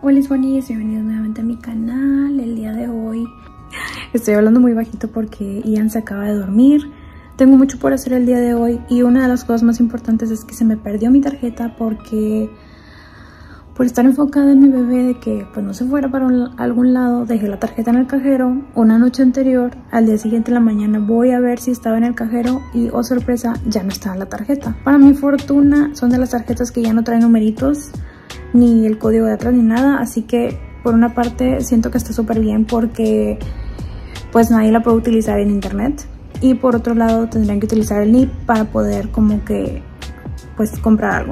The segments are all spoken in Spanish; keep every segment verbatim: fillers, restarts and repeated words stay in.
Hola Bonnies, bienvenidos nuevamente a mi canal. El día de hoy estoy hablando muy bajito porque Ian se acaba de dormir. Tengo mucho por hacer el día de hoy y una de las cosas más importantes es que se me perdió mi tarjeta porque por estar enfocada en mi bebé de que pues no se fuera para un, algún lado, dejé la tarjeta en el cajero una noche anterior. Al día siguiente en la mañana voy a ver si estaba en el cajero y oh sorpresa, ya no estaba la tarjeta. Para mi fortuna son de las tarjetas que ya no traen numeritos ni el código de atrás ni nada, así que por una parte siento que está súper bien porque pues nadie la puede utilizar en internet y por otro lado tendrían que utilizar el N I P para poder como que pues comprar algo.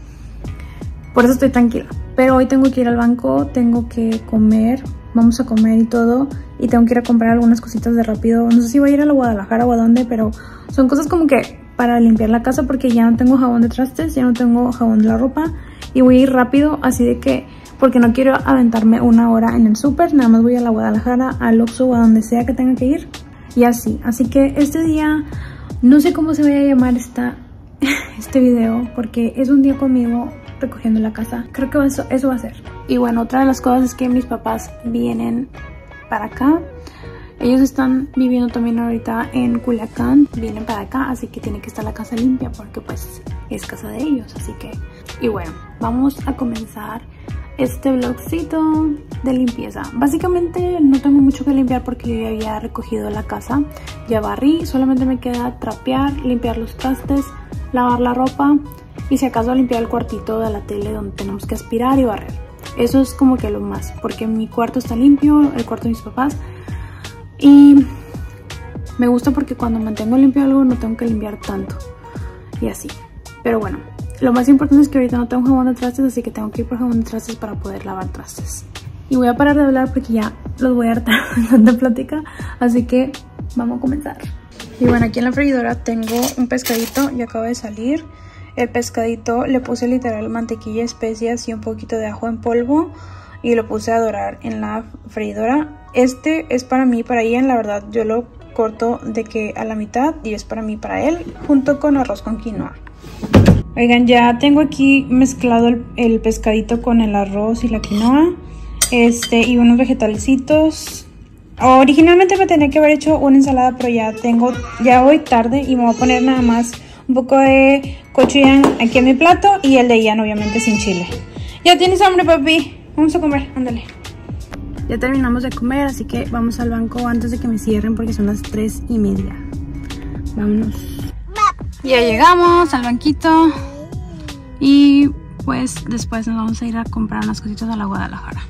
Por eso estoy tranquila, pero hoy tengo que ir al banco, tengo que comer, vamos a comer y todo, y tengo que ir a comprar algunas cositas de rápido. No sé si voy a ir a la Guadalajara o a dónde, pero son cosas como que para limpiar la casa porque ya no tengo jabón de trastes, ya no tengo jabón de la ropa y voy a ir rápido, así de que porque no quiero aventarme una hora en el súper, nada más voy a la Guadalajara, al Oxxo o a donde sea que tenga que ir y así. Así que este día no sé cómo se vaya a llamar esta, este video porque es un día conmigo recogiendo la casa. Creo que eso, eso va a ser. Y bueno, otra de las cosas es que mis papás vienen para acá. Ellos están viviendo también ahorita en Culiacán. Vienen para acá, así que tiene que estar la casa limpia porque pues es casa de ellos. Así que, y bueno, vamos a comenzar este vlogcito de limpieza. Básicamente no tengo mucho que limpiar porque yo ya había recogido la casa. Ya barrí, solamente me queda trapear, limpiar los trastes, lavar la ropa y si acaso limpiar el cuartito de la tele donde tenemos que aspirar y barrer. Eso es como que lo más, porque mi cuarto está limpio, el cuarto de mis papás, y me gusta porque cuando mantengo limpio algo no tengo que limpiar tanto y así. Pero bueno, lo más importante es que ahorita no tengo jabón de trastes, así que tengo que ir por jabón de trastes para poder lavar trastes. Y voy a parar de hablar porque ya los voy a hartar de tanta plática, así que vamos a comenzar. Y bueno, aquí en la freidora tengo un pescadito, ya acaba de salir. El pescadito le puse literal mantequilla, especias y un poquito de ajo en polvo y lo puse a dorar en la freidora. Este es para mí, para Ian, la verdad yo lo corto de que a la mitad y es para mí, para él, junto con arroz con quinoa. Oigan, ya tengo aquí mezclado el, el pescadito con el arroz y la quinoa, este y unos vegetalcitos. Originalmente me tenía que haber hecho una ensalada, pero ya tengo, ya voy tarde y me voy a poner nada más un poco de gochujang aquí en mi plato y el de Ian obviamente sin chile. ¿Ya tienes hambre, papi? Vamos a comer, ándale. Ya terminamos de comer, así que vamos al banco antes de que me cierren porque son las tres y media. Vámonos. Ya llegamos al banquito y pues después nos vamos a ir a comprar unas cositas a la Guadalajara.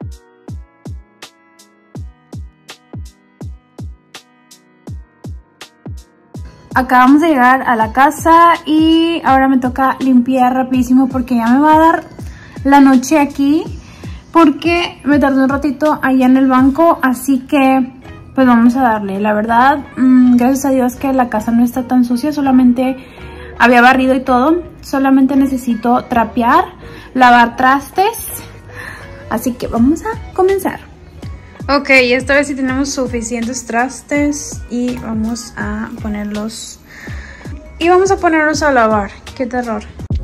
Acabamos de llegar a la casa y ahora me toca limpiar rapidísimo porque ya me va a dar la noche aquí porque me tardé un ratito allá en el banco, así que pues vamos a darle. La verdad, mmm, gracias a Dios que la casa no está tan sucia, solamente había barrido y todo, solamente necesito trapear, lavar trastes, así que vamos a comenzar. Ok, esta vez sí tenemos suficientes trastes y vamos a ponerlos y vamos a ponerlos a lavar. ¡Qué terror!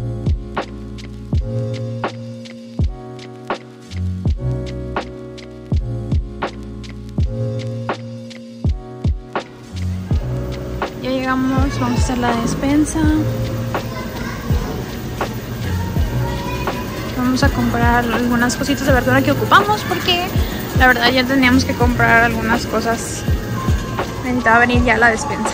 Ya llegamos, vamos a hacer la despensa. Vamos a comprar algunas cositas de verdura que ocupamos porque la verdad ya teníamos que comprar algunas cosas. Necesitaba venir ya a la despensa.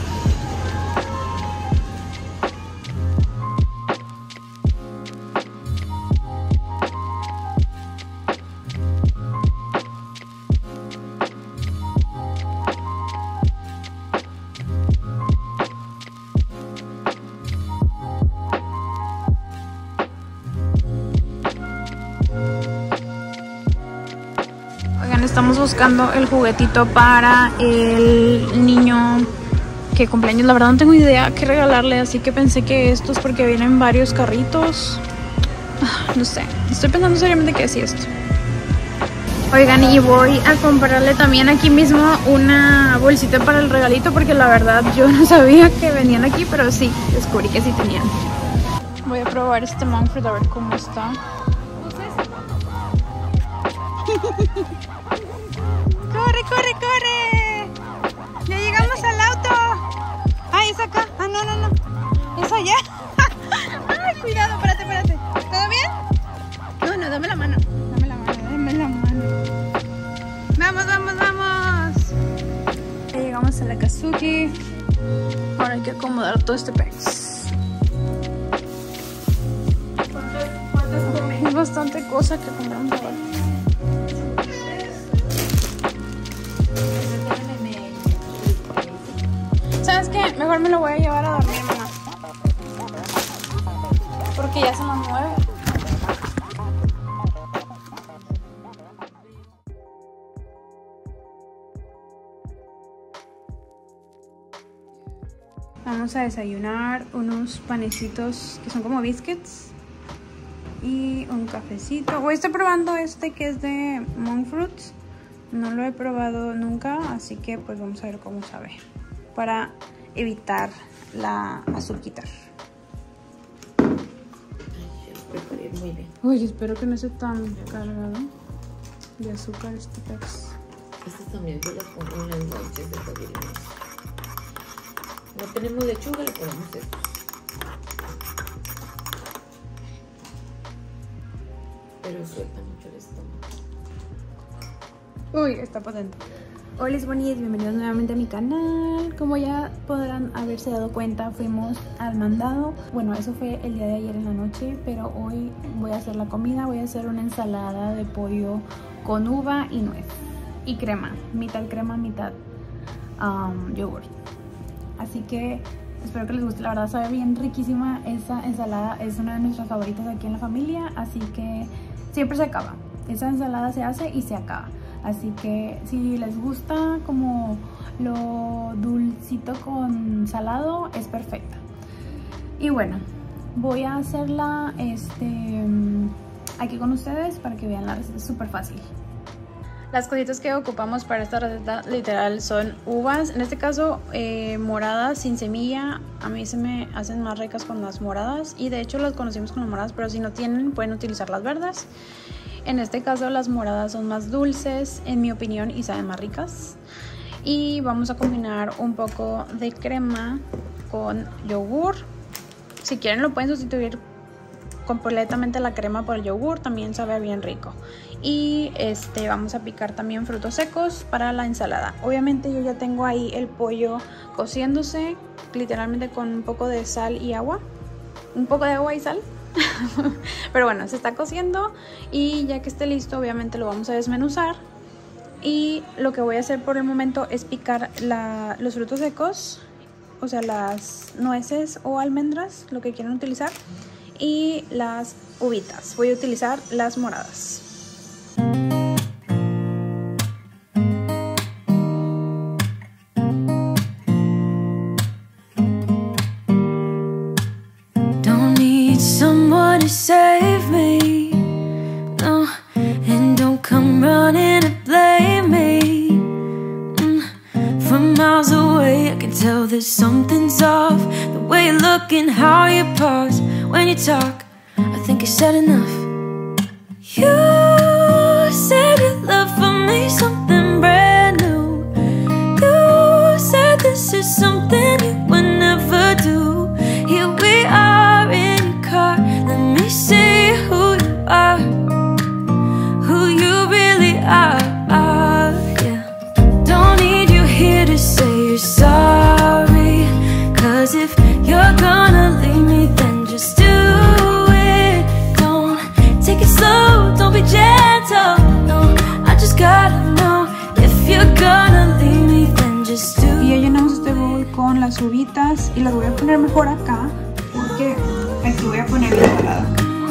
Estamos buscando el juguetito para el niño que cumpleaños. La verdad no tengo idea qué regalarle, así que pensé que estos porque vienen varios carritos. No sé, estoy pensando seriamente que así esto. Oigan, y voy a comprarle también aquí mismo una bolsita para el regalito porque la verdad yo no sabía que venían aquí, pero sí, descubrí que sí tenían. Voy a probar este monk fruit a ver cómo está. ¡Corre, corre, corre! ¡Ya llegamos al auto! ¡Ah, es acá! ¡Ah, no, no, no! ¡Es allá! ¡Ay, cuidado! Espérate, espérate. ¿Todo bien? No, no, dame la mano. Dame la mano, dame la mano. ¡Vamos, vamos, vamos! Ya llegamos a la Kazuki. Ahora hay que acomodar todo este pez. Es bastante cosa que compramos ahora. ¿Sabes qué? Mejor me lo voy a llevar a dormir, mamá. Porque ya son las nueve. Vamos a desayunar unos panecitos que son como biscuits y un cafecito. Hoy estoy probando este que es de monk fruits. No lo he probado nunca, así que pues vamos a ver cómo sabe, para evitar la azuquitar. Muy bien. Uy, espero que no esté tan cargado de azúcar este pez. Estas también se las pongo en las noches de desayuno. No tenemos lechuga, le ponemos esto. Pero suelta mucho el estómago. Uy, está potente. Hola, bonitos, bienvenidos nuevamente a mi canal. Como ya podrán haberse dado cuenta, fuimos al mandado. Bueno, eso fue el día de ayer en la noche, pero hoy voy a hacer la comida. Voy a hacer una ensalada de pollo con uva y nuez y crema, mitad crema, mitad um, yogur. Así que espero que les guste, la verdad sabe bien riquísima esa ensalada, es una de nuestras favoritas aquí en la familia, así que siempre se acaba. Esa ensalada se hace y se acaba. Así que si les gusta como lo dulcito con salado, es perfecta. Y bueno, voy a hacerla este, aquí con ustedes para que vean la receta, es súper fácil. Las cositas que ocupamos para esta receta literal son uvas, en este caso eh, moradas sin semilla. A mí se me hacen más ricas con las moradas y de hecho las conocimos con las moradas, pero si no tienen pueden utilizar las verdes. En este caso las moradas son más dulces, en mi opinión, y saben más ricas. Y vamos a combinar un poco de crema con yogur. Si quieren lo pueden sustituir completamente la crema por el yogur, también sabe bien rico. Y este vamos a picar también frutos secos para la ensalada. Obviamente yo ya tengo ahí el pollo cociéndose, literalmente con un poco de sal y agua. Un poco de agua y sal. Pero bueno, se está cociendo y ya que esté listo obviamente lo vamos a desmenuzar. Y lo que voy a hacer por el momento es picar la, los frutos secos, o sea las nueces o almendras, lo que quieran utilizar, y las uvitas. Voy a utilizar las moradas. Someone to save me, no, and don't come running to blame me. mm. From miles away I can tell that something's off. The way you look and how you pause when you talk, I think I said enough. You said your love for me something brand new. You said this is something you would never do. Here we are in let me see who you are, who you really are, yeah. Don't need you here to say you're sorry, cause if you're gonna leave me then just do it. Don't take it slow, don't be gentle, no, I just gotta know. If you're gonna leave me then just do it. Y ya llenamos este bowl con las uvitas y las voy a poner mejor acá porque aquí voy a poner la ensalada.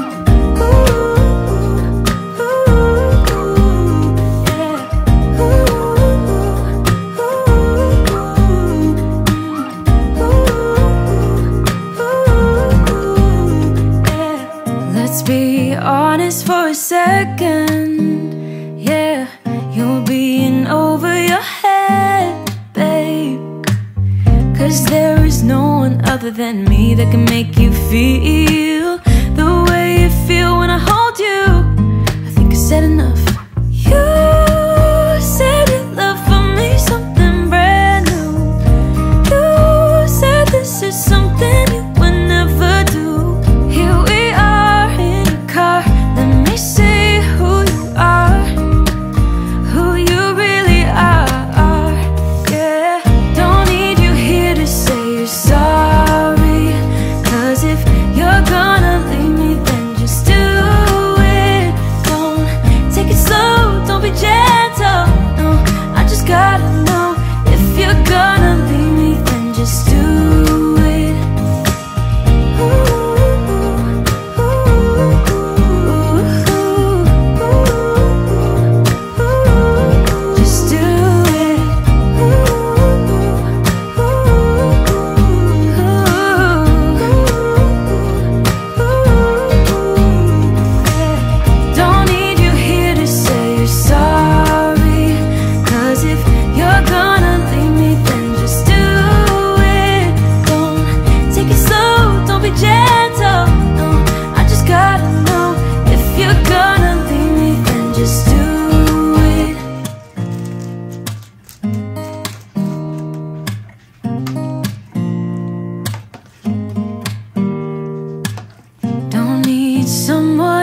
Let's be honest for a second, yeah. You're being over your head, babe. Cause there is no one other than me that can make you feel the way you feel when I hold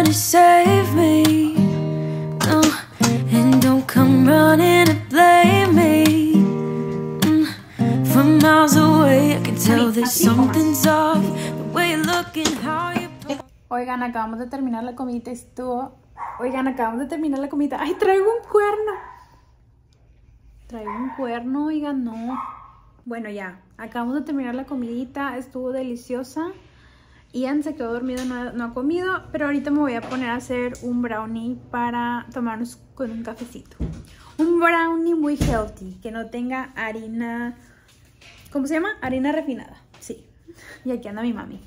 to save me, no. And don't come running to blame me. mm. From miles away I can tell that something's off. The way you look and how you put... Oigan, acabamos de terminar la comida. Estuvo... Oigan, acabamos de terminar la comida. ¡Ay, traigo un cuerno! Traigo un cuerno, oigan, no. Bueno, ya. Acabamos de terminar la comidita. Estuvo deliciosa. Ian se quedó dormido, no, no ha comido. Pero ahorita me voy a poner a hacer un brownie para tomarnos con un cafecito. Un brownie muy healthy. Que no tenga harina... ¿Cómo se llama? Harina refinada. Sí. Y aquí anda mi mami.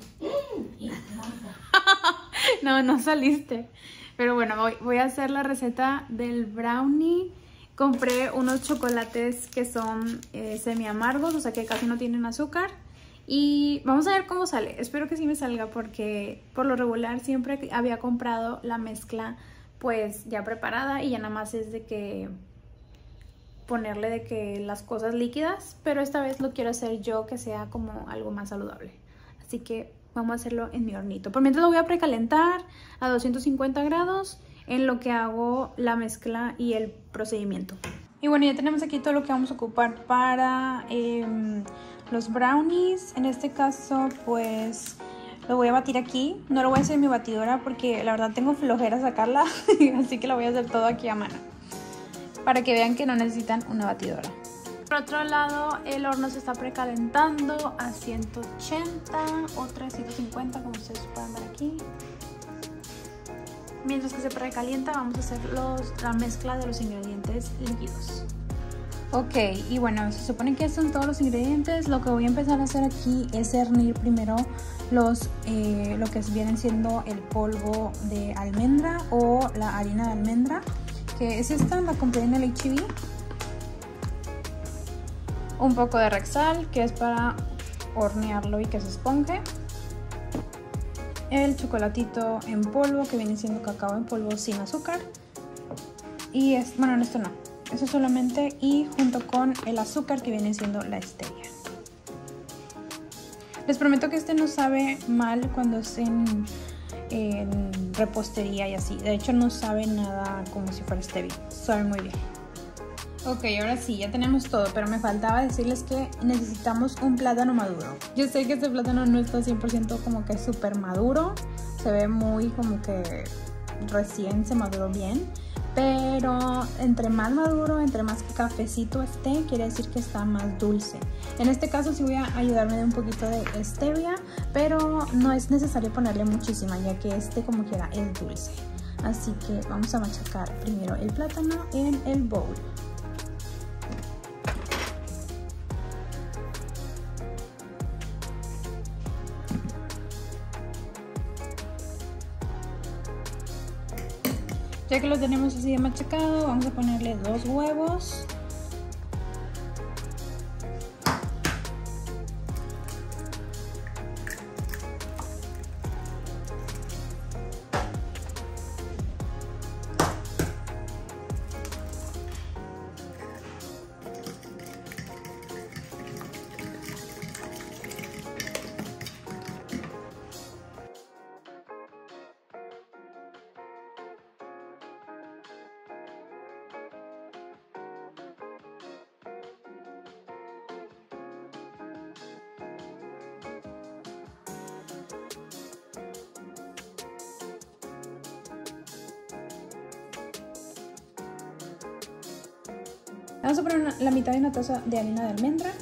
No, no saliste. Pero bueno, voy, voy a hacer la receta del brownie. Compré unos chocolates que son eh, semi amargos, o sea que casi no tienen azúcar. Y vamos a ver cómo sale. Espero que sí me salga porque por lo regular siempre había comprado la mezcla pues ya preparada. Y ya nada más es de que ponerle de que las cosas líquidas. Pero esta vez lo quiero hacer yo, que sea como algo más saludable. Así que vamos a hacerlo en mi hornito. Por mientras lo voy a precalentar a doscientos cincuenta grados en lo que hago la mezcla y el procedimiento. Y bueno, ya tenemos aquí todo lo que vamos a ocupar para eh, los brownies. En este caso, pues lo voy a batir aquí. No lo voy a hacer en mi batidora porque la verdad tengo flojera sacarla. Así que lo voy a hacer todo aquí a mano. Para que vean que no necesitan una batidora. Por otro lado, el horno se está precalentando a ciento ochenta o trescientos cincuenta, como ustedes pueden ver aquí. Mientras que se precalienta, vamos a hacer los, la mezcla de los ingredientes líquidos. Ok, y bueno, se supone que son todos los ingredientes. Lo que voy a empezar a hacer aquí es cernir primero los, eh, lo que vienen siendo el polvo de almendra o la harina de almendra, que es esta, la compré en el H E B. Un poco de Rexal, que es para hornearlo y que se esponje. El chocolatito en polvo, que viene siendo cacao en polvo sin azúcar. Y es, bueno, esto no, eso solamente, y junto con el azúcar, que viene siendo la stevia. Les prometo que este no sabe mal cuando es en, en repostería y así. De hecho no sabe nada como si fuera stevia, sabe muy bien. Ok, ahora sí, ya tenemos todo, pero me faltaba decirles que necesitamos un plátano maduro. Yo sé que este plátano no está cien por ciento como que súper maduro, se ve muy como que recién se maduró bien, pero entre más maduro, entre más cafecito esté, quiere decir que está más dulce. En este caso sí voy a ayudarme de un poquito de stevia, pero no es necesario ponerle muchísima, ya que este como quiera es dulce. Así que vamos a machacar primero el plátano en el bowl. Ya que lo tenemos así de machacado, vamos a ponerle dos huevos. Vamos a poner una, la mitad de una taza de harina de almendra.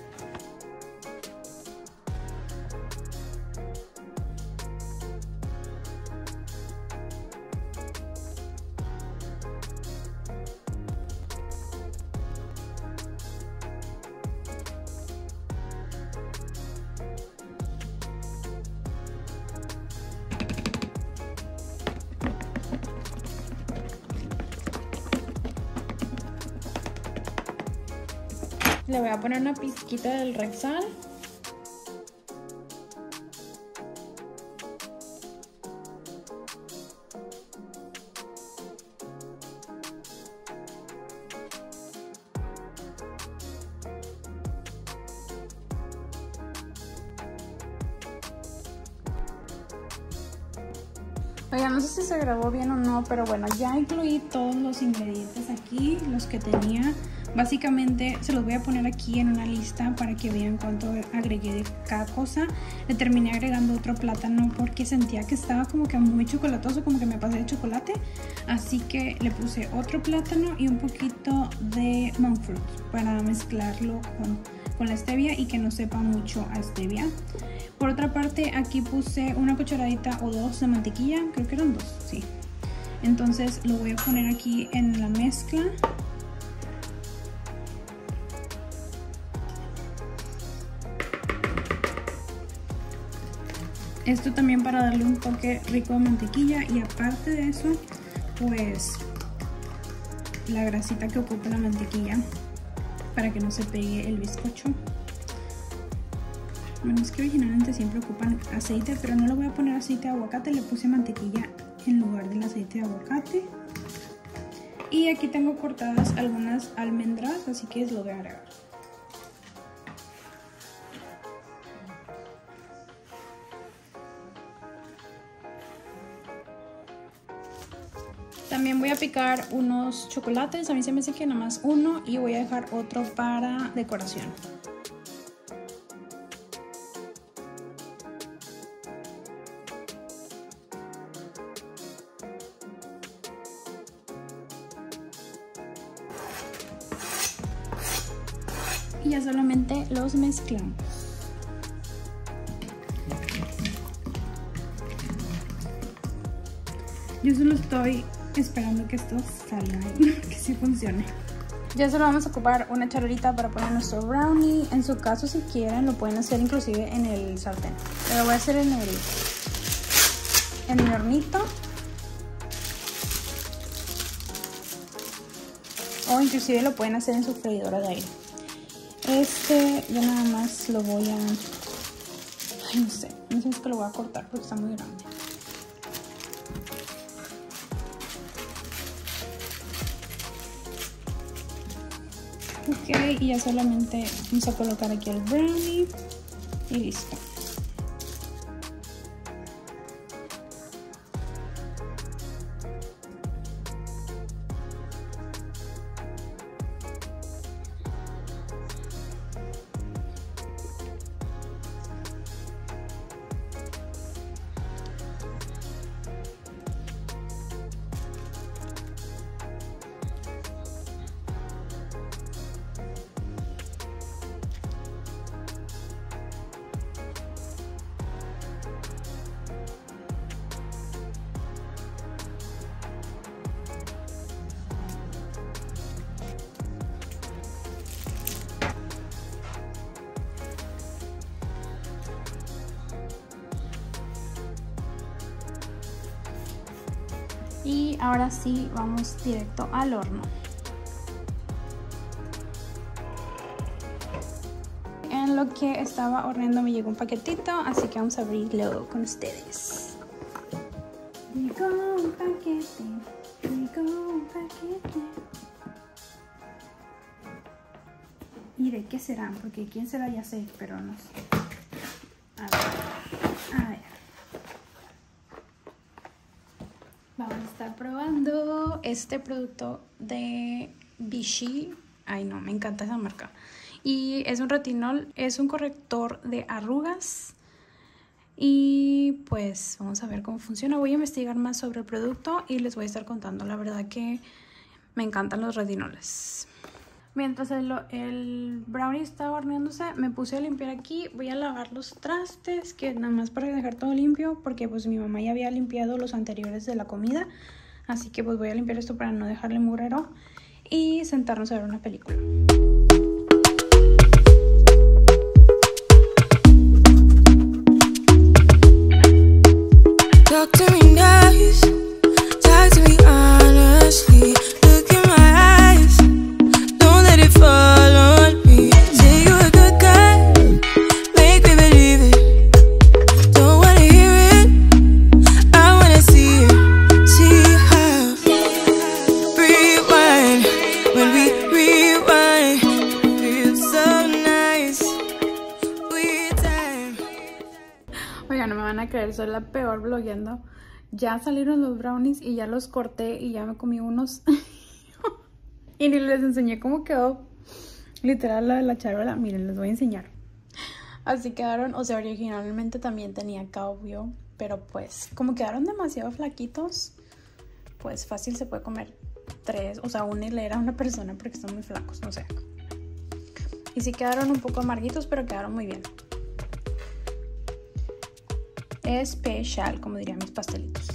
Le voy a poner una pizquita del Rexal. Oiga, no sé si se grabó bien o no, pero bueno, ya incluí todos los ingredientes aquí, los que tenía. Básicamente se los voy a poner aquí en una lista para que vean cuánto agregué de cada cosa. Le terminé agregando otro plátano porque sentía que estaba como que muy chocolatoso, como que me pasé de chocolate. Así que le puse otro plátano y un poquito de monk fruit para mezclarlo con, con la stevia y que no sepa mucho a stevia. Por otra parte, aquí puse una cucharadita o dos de mantequilla, creo que eran dos, sí. Entonces lo voy a poner aquí en la mezcla. Esto también para darle un toque rico de mantequilla y aparte de eso, pues la grasita que ocupa la mantequilla para que no se pegue el bizcocho. Bueno, es que originalmente siempre ocupan aceite, pero no le voy a poner aceite de aguacate, le puse mantequilla en lugar del aceite de aguacate. Y aquí tengo cortadas algunas almendras, así que lo voy a agregar. También voy a picar unos chocolates, a mí se me hace que nada más uno y voy a dejar otro para decoración. Y ya solamente los mezclamos. Yo solo estoy esperando que esto salga y que sí funcione. Ya solo vamos a ocupar una charolita para poner nuestro brownie. En su caso, si quieren, lo pueden hacer inclusive en el sartén. Pero lo voy a hacer en el, en el hornito. O inclusive lo pueden hacer en su freidora de aire. Este yo nada más lo voy a... Ay, no sé, no sé si es que lo voy a cortar porque está muy grande. Ok, y ya solamente vamos a colocar aquí el brownie y listo. Y ahora sí, vamos directo al horno. En lo que estaba horneando me llegó un paquetito, así que vamos a abrirlo con ustedes. Llegó un paquete, llegó un paquete. ¿Y de qué serán? Porque quién será ya sé, pero no sé. A ver, a ver. Vamos a estar probando este producto de Vichy. Ay no, me encanta esa marca. Y es un retinol, es un corrector de arrugas. Y pues vamos a ver cómo funciona. Voy a investigar más sobre el producto y les voy a estar contando. La verdad que me encantan los retinoles. Mientras el, el brownie estaba horneándose, me puse a limpiar aquí. Voy a lavar los trastes, que nada más para dejar todo limpio, porque pues mi mamá ya había limpiado los anteriores de la comida. Así que pues voy a limpiar esto para no dejarle mugrero y sentarnos a ver una película. Talk to me nice, talk to me honestly. Look in my eyes, don't let it fall on me. Say you're a good guy, make me believe it. Don't wanna hear it, I wanna see it. See how rewind, when we rewind, feels so nice. We time. Oigan, no me van a creer, soy la peor blogueando. Ya salieron los brownies y ya los corté y ya me comí unos. Y ni les enseñé cómo quedó. Literal la de la charola. Miren, les voy a enseñar. Así quedaron, o sea, originalmente también tenía cabello, pero pues como quedaron demasiado flaquitos, pues fácil se puede comer tres, o sea, una hilera a una persona porque están muy flacos, no sé. Y sí quedaron un poco amarguitos, pero quedaron muy bien. Especial, como dirían mis pastelitos.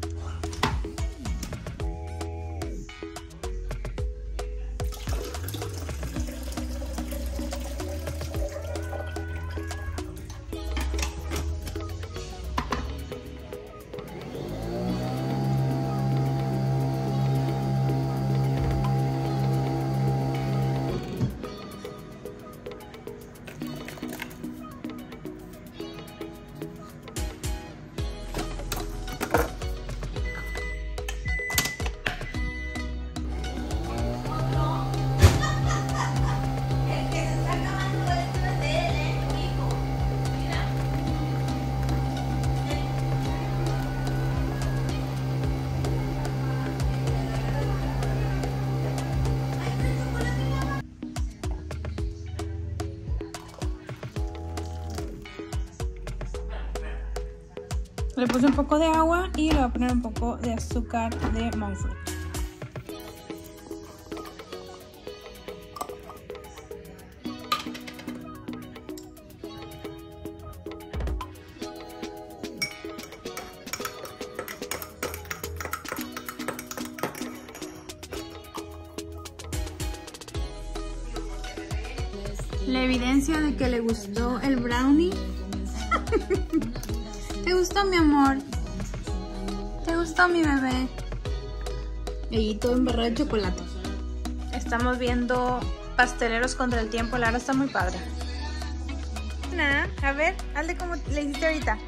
Le puse un poco de agua y le voy a poner un poco de azúcar de monk fruit. La evidencia de que le gustó el brownie. ¿Te gustó, mi amor? ¿Te gustó, mi bebé? Y todo embarrado de chocolate. Estamos viendo Pasteleros contra el Tiempo. La verdad está muy padre. Nah, a ver, hazle como le hiciste ahorita.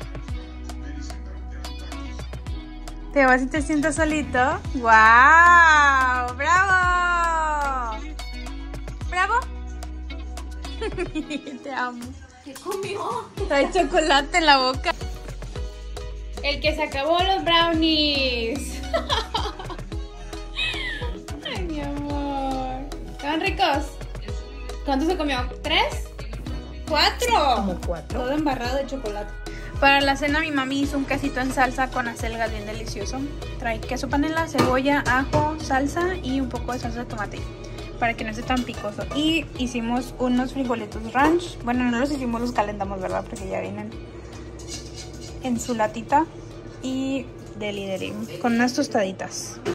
¿Te vas y te sientas solito? ¡Wow! ¡Bravo! ¡Bravo! Te amo. ¿Qué comió? Trae chocolate en la boca. El que se acabó los brownies. Ay, mi amor. ¿Estaban ricos? ¿Cuántos se comió? ¿Tres? ¿Cuatro? Como cuatro. Todo embarrado de chocolate. Para la cena mi mami hizo un quesito en salsa con acelgas bien delicioso. Trae queso panela, cebolla, ajo, salsa y un poco de salsa de tomate para que no esté tan picoso. Y hicimos unos frijolitos ranch. Bueno, no los hicimos, los calentamos, ¿verdad? Porque ya vienen en su latita. Y deli deli con unas tostaditas.